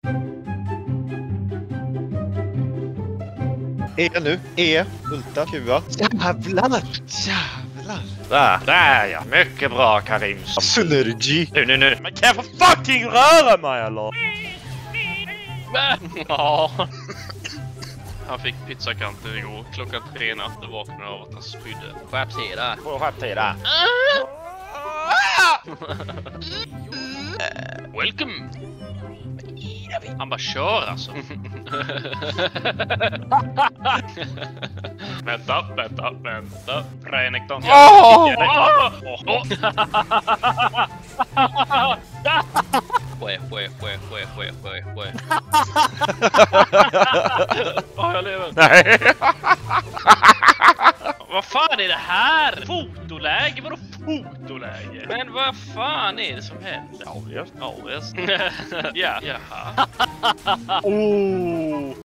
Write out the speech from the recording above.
Nu. Ulta, QA. Jävlar! Där ja, mycket bra Karim. Synergy. Nu. Men kan jag få fucking röra mig eller? Ja. Han fick pizzakanter igår. Klockan 3 natt vaknade av att han spydde. Skärp till där. Skärp till där. Welcome! Han bara kör alltså. Vänta. Renekton. Jag lever. Nej. Vad fan är det här? Fotoläge? Vadå fotoläge? Men vad fan är det som händer? Ja, Ja, jaha.